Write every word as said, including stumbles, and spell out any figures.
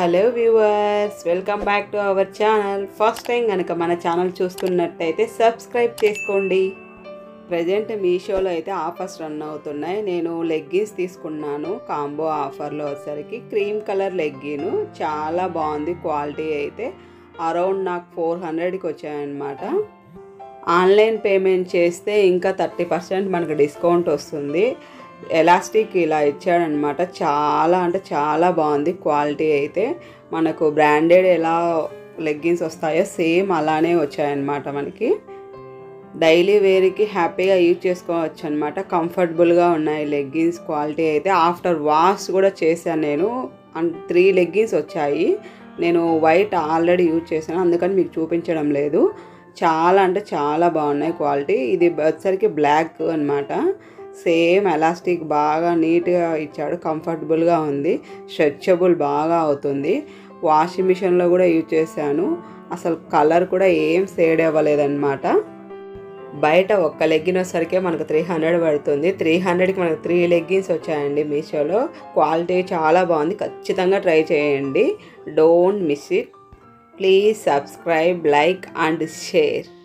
Hello viewers, welcome back to our channel. First time కనుక మన channel చూస్తున్నట్టయితే subscribe చేసుకోండి. ప్రజెంట్ మీషోలో అయితే ఆఫర్స్ రన్ అవుతున్నాయి. నేను లెగ్గిన్స్ తీసుకున్నాను కాంబో ఆఫర్లో వచ్చేసరికి. క్రీమ్ కలర్ లెగ్గిన్ చాలా బాగుంది. క్వాలిటీ అయితే అరౌండ్ నాకు ఫోర్ హండ్రెడ్కి వచ్చాయన్నమాట. ఆన్లైన్ పేమెంట్ చేస్తే ఇంకా థర్టీ పర్సెంట్ మనకు డిస్కౌంట్ వస్తుంది. ఎలాస్టిక్ ఇలా ఇచ్చాడనమాట. చాలా అంటే చాలా బాగుంది. క్వాలిటీ అయితే మనకు బ్రాండెడ్ ఎలా లెగ్గిన్స్ వస్తాయో సేమ్ అలానే వచ్చాయన్నమాట. మనకి డైలీ వేర్కి హ్యాపీగా యూజ్ చేసుకోవచ్చు అనమాట. కంఫర్టబుల్గా ఉన్నాయి లెగ్గిన్స్. క్వాలిటీ అయితే ఆఫ్టర్ వాష్ కూడా చేశాను నేను. త్రీ లెగ్గిన్స్ వచ్చాయి. నేను వైట్ ఆల్రెడీ యూజ్ చేశాను, అందుకని మీకు చూపించడం లేదు. చాలా అంటే చాలా బాగున్నాయి క్వాలిటీ. ఇది వచ్చరికి బ్లాక్ అనమాట. సేమ్ ఎలాస్టిక్ బాగా నీట్గా ఇచ్చాడు. కంఫర్టబుల్గా ఉంది. స్ట్రెచబుల్ బాగా అవుతుంది. వాషింగ్ మిషన్లో కూడా యూజ్ చేశాను. అసలు కలర్ కూడా ఏం షేడ్ అవ్వలేదన్నమాట. బయట ఒక్క లెగ్గిన్ వచ్చేసరికి మనకు త్రీ హండ్రెడ్ పడుతుంది. త్రీ హండ్రెడ్కి మనకు త్రీ లెగ్గిన్స్ వచ్చాయండి మీషోలో. క్వాలిటీ చాలా బాగుంది. ఖచ్చితంగా ట్రై చేయండి. Don't miss it. Please subscribe, like and share.